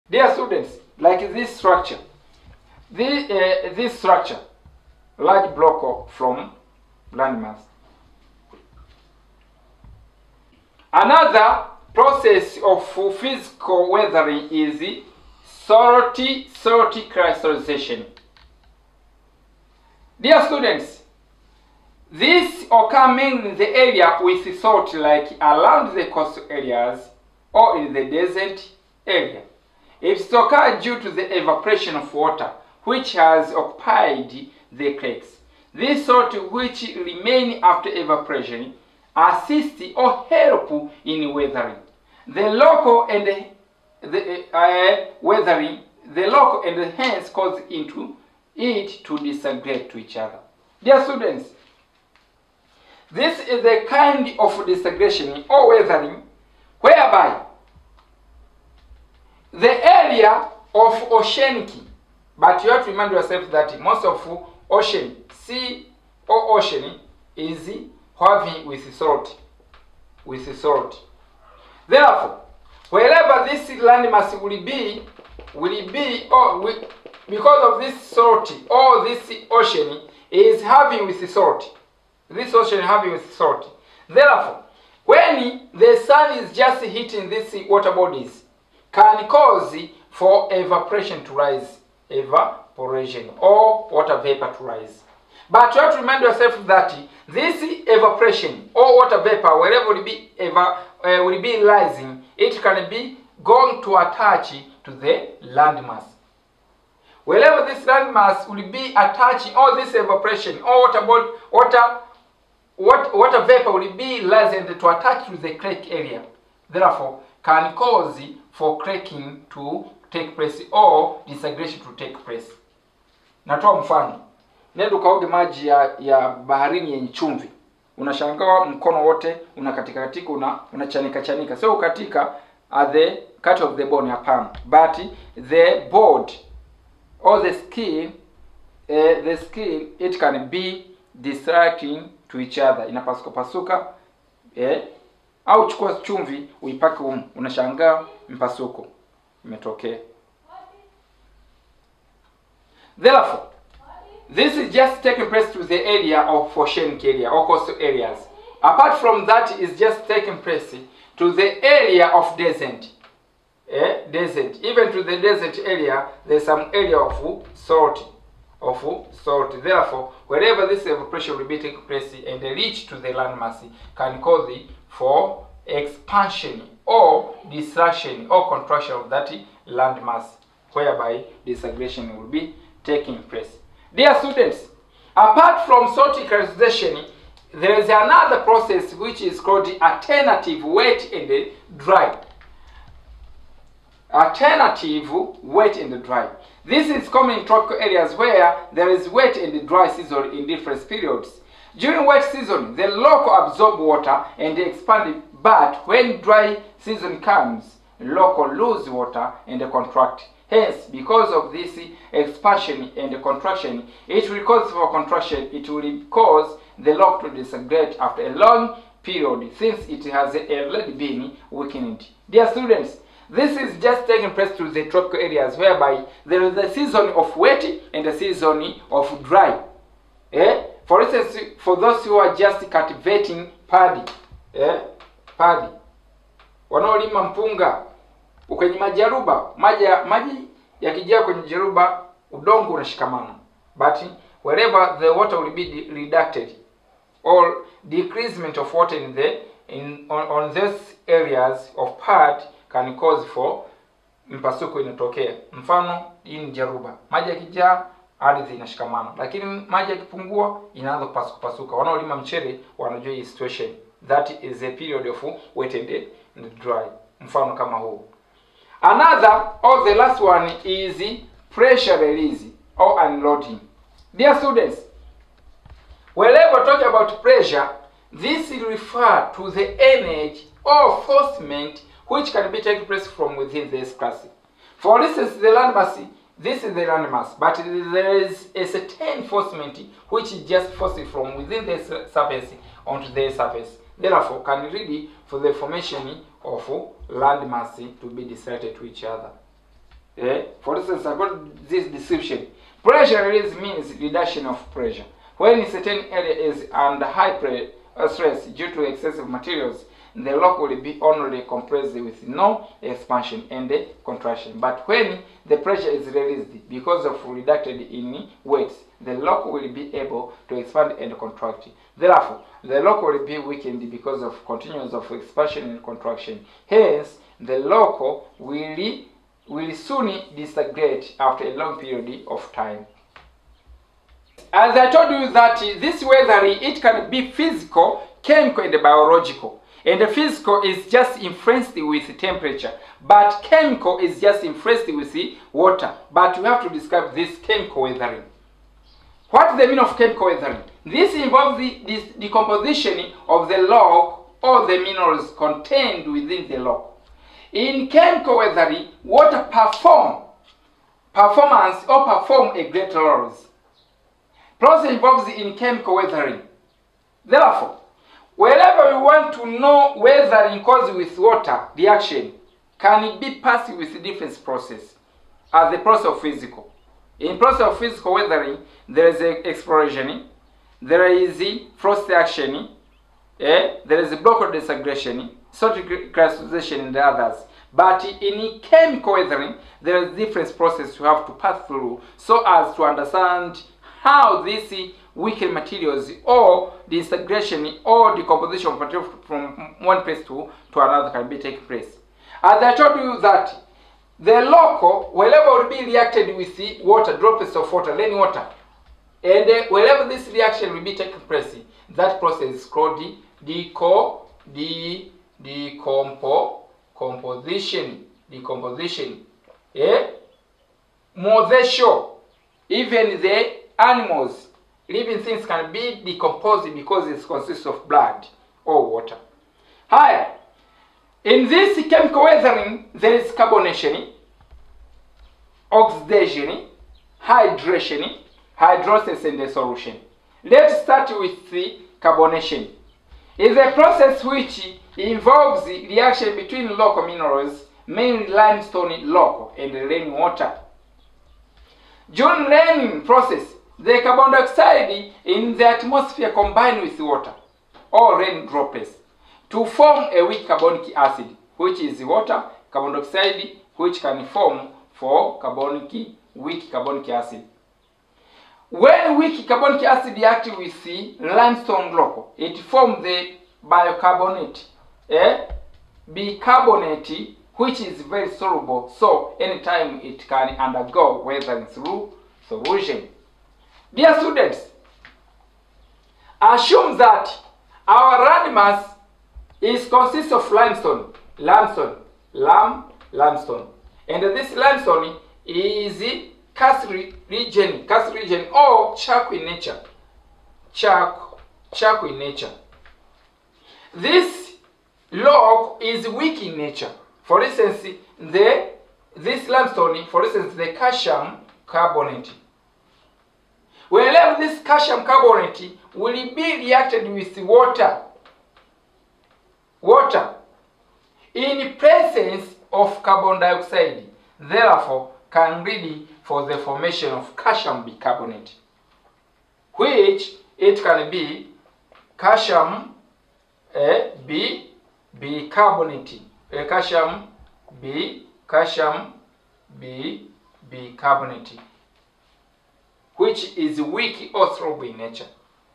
Dear students, like this structure, this structure, large block from landmass. Another process of physical weathering is salty crystallization. Dear students, this occurs mainly in the area with salt, like around the coastal areas or in the desert area. It occurs due to the evaporation of water which has occupied the cracks. This salt which remain after evaporation assist or help in weathering. The local and weathering, the local and hence cause into it to disagree to each other. Dear students, this is a kind of disaggregation or weathering whereby the area of oceanic, but you have to remind yourself that most of ocean, sea or ocean, is having with salt. Therefore, wherever this landmass will be because of this salt, or this ocean is having with salt. This ocean having with salt. Therefore, when the sun is just hitting these water bodies, can cause for evaporation to rise, evaporation, or water vapor to rise. But you have to remind yourself that this evaporation or water vapor, wherever will be rising, it can be going to attach to the landmass. Wherever this landmass will be attaching all this evaporation or water vapor will be rising to attach to the crack area. Therefore, can cause for cracking to take place or disaggregation to take place. Natoa mfano. Nenda ukaoge maji ya baharini yenye chumvi. Unashangaa mkono wote unakatika unachanika. So ukatika at the cut of the bone hapana. But the board or the skin it can be distracting to each other. Inapasuka au chukua chumvi uipake unashangaa mpasuko imetokea. Therefore, this is just taking place to the area of oceanic area or coastal areas. Apart from that, is just taking place to the area of desert. Desert. Even to the desert area, there's some area of salt. Therefore, wherever this evaporation will be taking place and reach to the landmass, can cause for expansion or distraction or contraction of that landmass, whereby disaggregation will be taking place. Dear students, apart from salt crystallization, there is another process which is called alternative wet and dry. Alternative wet and dry. This is common in tropical areas where there is wet and dry season in different periods. During wet season, the local absorb water and expand, but when dry season comes, local lose water and contract. Hence, because of this expansion and contraction, it will cause for contraction. It will cause the local to disaggregate after a long period, since it has already been weakened. Dear students, this is just taking place to the tropical areas whereby there is a season of wet and a season of dry. For instance, for those who are just cultivating paddy, paddy, wanaolima mpunga kwenye majaruba, maji yakijaa kwenye jaruba, udongo unashikamana. But wherever the water will be reducted or decreasement of water on these areas of pad can cause for mpasuko inatokea. Mfano, hii ni jaruba. Maji yakijaa ardhi inashikamana, lakini maji yakipungua inaanza kupasuka. Wanaolima mchele wanajua hii situation. That is a period of wet and dry. Mfano kama huu. Another, or the last one, is pressure release or unloading. Dear students, whenever talking about pressure, this will refer to the energy or forcement which can be taking place from within this class. For instance, the landmass, this is the landmass, but there is a certain forcement which is just forced from within the surface onto the surface. Therefore, can ready for the formation of landmass to be distracted to each other. For instance, according to this description, pressure release means reduction of pressure. When a certain area is under high stress due to excessive materials, the lock will be only compressed with no expansion and contraction. But when the pressure is released because of reduced in weights, the lock will be able to expand and contract. Therefore, the lock will be weakened because of continuance of expansion and contraction. Hence, the lock will soon disintegrate after a long period of time. As I told you that this weathering, it can be physical, chemical, and biological. And the physical is just influenced with temperature, but chemical is just influenced with water. But you have to describe this chemical weathering. What is the meaning of chemical weathering? This involves the decomposition of the rock or the minerals contained within the rock. In chemical weathering, water perform a great role. Process involves in chemical weathering. Therefore, wherever we want to know weathering caused with water reaction, can it be passed with different process as the process of physical. In process of physical weathering, there is exploration, there is frost action, there is block disintegration, salt crystallization, and the others. But in chemical weathering, there is different process you have to pass through so as to understand how these weakened materials or disintegration or decomposition of material from one place to another can be taking place. As I told you that the local, wherever will be reacted with the water, droplets of water, rainwater, and wherever this reaction will be taking place, that process is called decomposition. More than sure, even the animals, living things can be decomposed because it consists of blood or water. Higher, in this chemical weathering, there is carbonation, oxidation, hydration, hydrolysis, and dissolution. Let's start with the carbonation. It's a process which involves the reaction between local minerals, mainly limestone rock and rainwater. During raining process, the carbon dioxide in the atmosphere combine with water or rain droplets to form a weak carbonic acid, which is water, carbon dioxide, which can form for weak carbonic acid. When weak carbonic acid reacts with the limestone rock, it forms the bicarbonate, bicarbonate, which is very soluble, so anytime it can undergo weathering through solution. Dear students, assume that our landmass consists of limestone, and this limestone is karst region or charcoal in nature. This rock is weak in nature. For instance, this limestone, for instance, the calcium carbonate. Wherever this calcium carbonate will be reacted with water in presence of carbon dioxide, therefore can lead for the formation of calcium bicarbonate, which it can be calcium bicarbonate, calcium bicarbonate, which is weak or soluble in nature.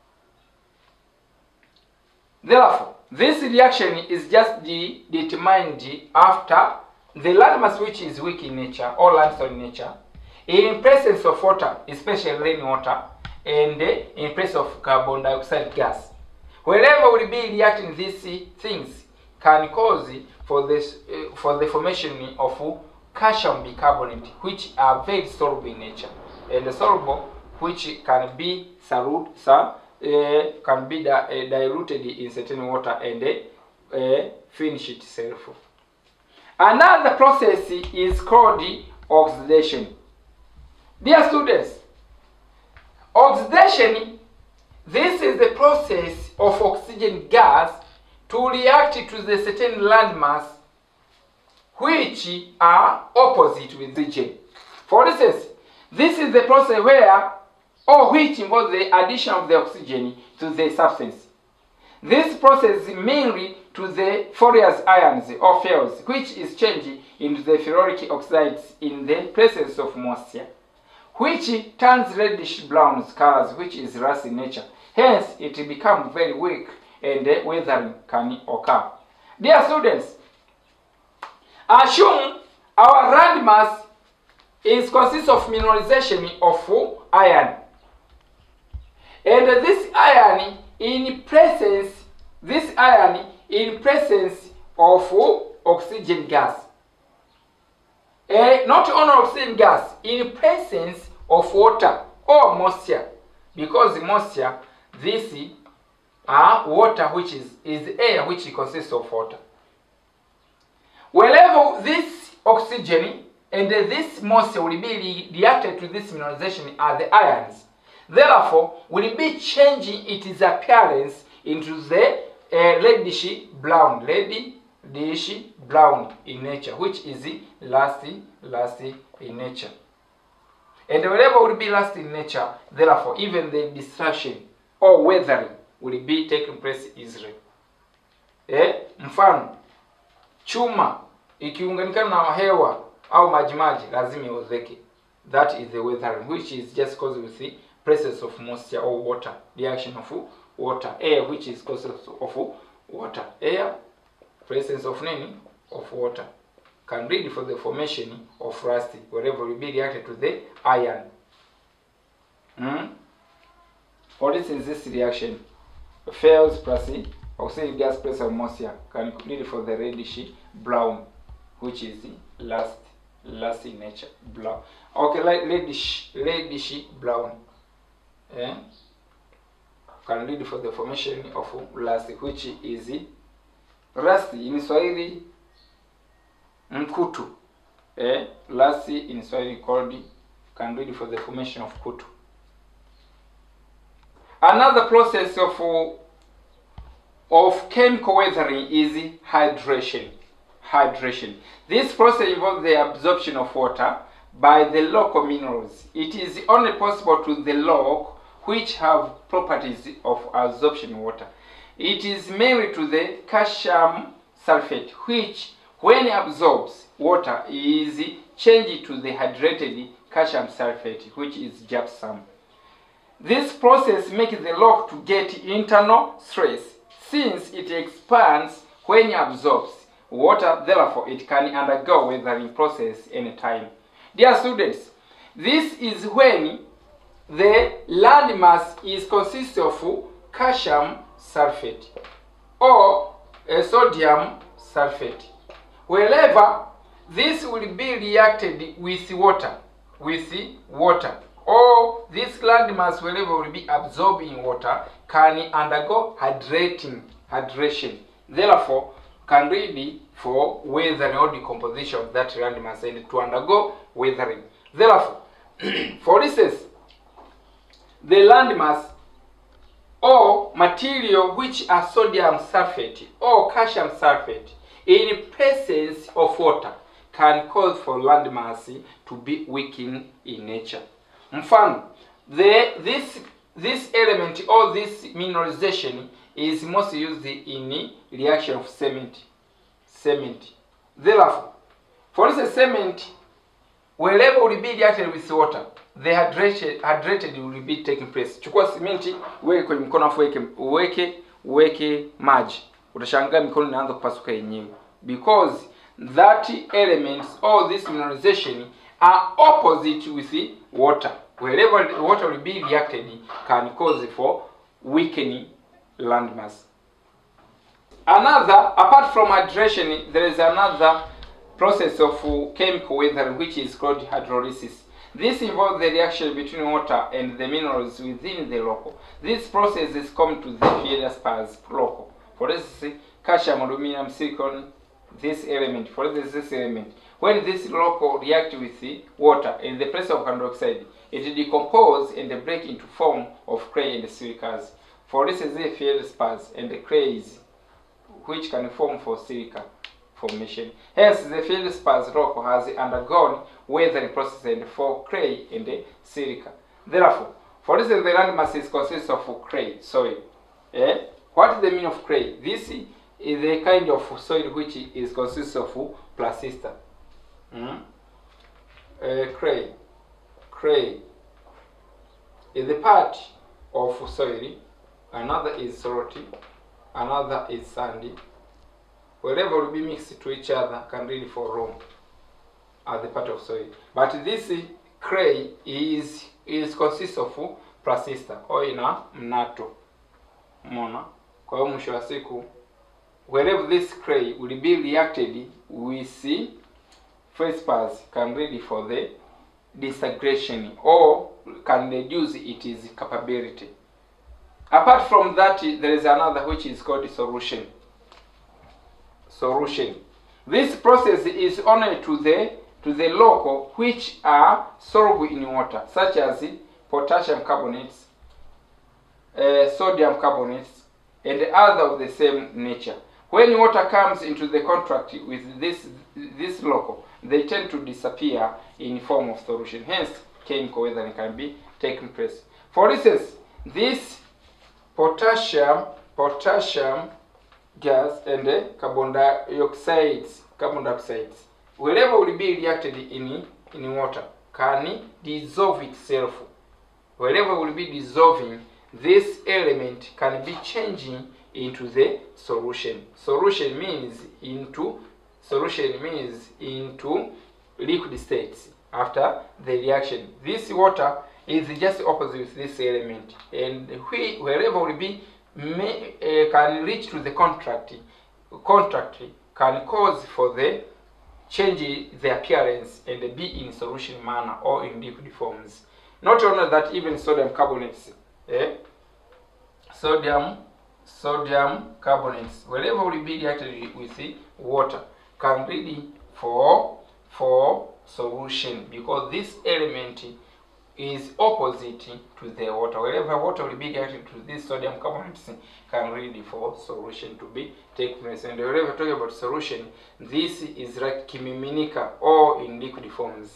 Therefore, this reaction is just determined after the landmass which is weak in nature or limestone in nature, in presence of water, especially rainwater, and in presence of carbon dioxide gas. Wherever will be reacting these things can cause for the formation of calcium bicarbonate, which are very soluble in nature, and the soluble which can be diluted in certain water and finish itself. Another process is called oxidation. Dear students, oxidation, this is the process of oxygen gas to react to the certain landmass which are opposite with oxygen. For instance, this is the process where or which involves the addition of the oxygen to the substance. This process is mainly to the ferrous ions or ferrous, which is changed into the ferric oxides in the presence of moisture, which turns reddish brown colors, which is rust in nature. Hence, it becomes very weak and weathering can occur. Dear students, assume our landmass consists of mineralization of iron, and this iron in presence of oxygen gas. Not only oxygen gas, in presence of water or moisture, because moisture, this are water, which is air, which consists of water. Wherever this oxygen and this moisture will be reacted to this mineralization are the ions, therefore will be changing its appearance into the reddish brown in nature, which is lusty in nature. And wherever will be lusty in nature, therefore even the destruction or weathering will be taking place easily. Mfano, chuma ikiunganikana na hewa au majimaji lazima iozeke. That is the weathering, which is just caused with the presence of moisture or water, reaction of water. Air, which is cause of water. Air, presence of name of water, can lead for the formation of rust wherever will be reacted to the iron. What is this reaction? Ferrous plus oxygen gas plus moisture can lead for the reddish brown, which is lust in nature. Brown. Okay, like reddish brown. Can lead for the formation of rust, which is rust in Swahili mkutu. Rust in Swahili called can lead for the formation of kutu. Another process of chemical weathering is hydration. This process involves the absorption of water by the local minerals. It is only possible to the rock which have properties of absorption water. It is mainly to the calcium sulfate, which when absorbs water is changed to the hydrated calcium sulfate, which is gypsum. This process makes the rock to get internal stress, since it expands when it absorbs water, therefore it can undergo weathering process anytime. Dear students, this is when the landmass is consists of calcium sulfate or sodium sulfate. Wherever this will be reacted with water, or this landmass wherever will be absorbing water can undergo hydration. Therefore, can lead for weathering or decomposition of that landmass and to undergo weathering. Therefore, for instance, the landmass or material which are sodium sulfate or calcium sulfate in presence of water can cause for landmass to be weakened in nature. Mfano, this element or this mineralization is mostly used in reaction of cement. Therefore, for instance, cement, wherever will be reacted with water, the hydrated will be taking place. Chukua simenti, weke kwenye mkono afu weke maji. Utashangaa mikono inaanza kupasuka yenyewe. Because that elements or this mineralization are opposite with the water. Wherever the water will be reacted can cause for weakening landmass. Apart from hydration, there is another process of chemical weathering which is called hydrolysis. This involves the reaction between water and the minerals within the rock. This process is common to the feldspars rock. For instance, calcium, aluminum, silicon, this element. For instance, this element. When this rock reacts with the water in the presence of carbon dioxide, it decomposes and breaks into form of clay and silicas. For instance, the feldspars and the clays which can form for silica. formation. Hence, the feldspars rock has undergone weathering process and for clay and silica. Therefore, for instance, the land masses consists of clay soil. What is the meaning of clay? This is the kind of soil which is consists of placister. Clay is the part of soil. Another is salty, another is sandy. Wherever will be mixed to each other can really form room as the part of soil. But this clay is consists of placister or ina mnato. Mona. Kwa hiyo mwisho wa siku, wherever this clay will be reacted with feldspars can ready for the disintegration or can reduce its capability. Apart from that, there is another which is called solution. This process is only to the local which are soluble in water, such as potassium carbonates, sodium carbonates, and other of the same nature. When water comes into the contact with this local, they tend to disappear in form of solution. Hence, chemical weathering can be taking place. For instance, this potassium gas and carbon dioxide, wherever will be reacted in water, can dissolve itself. Wherever will be dissolving, this element can be changing into the solution. Solution means into liquid states after the reaction. This water is just opposite with this element, and wherever will be can reach to the contact can cause for the change the appearance and be in solution manner or in liquid forms. Not only that, even sodium carbonates, sodium carbonates, wherever will be reacted with the water, can ready for solution, because this element is opposite to the water. Wherever water will be reacted to this sodium carbonates, can ready for solution to be take place. And wherever talking about solution, this is like kimiminika or in liquid forms.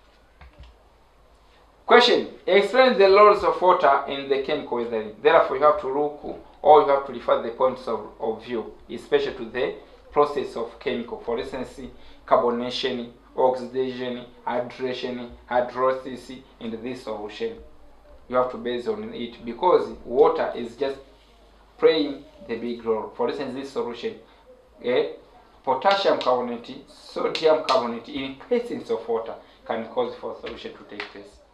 Question: explain the laws of water in the chemical weathering. Therefore, you have to look or you have to refer the points of view, especially to the process of chemical. For instance, carbonation, oxidation, hydration, hydrolysis, and this solution. You have to base on it because water is just playing the big role. For instance, this solution, potassium carbonate, sodium carbonate in presence of water can cause for solution to take place.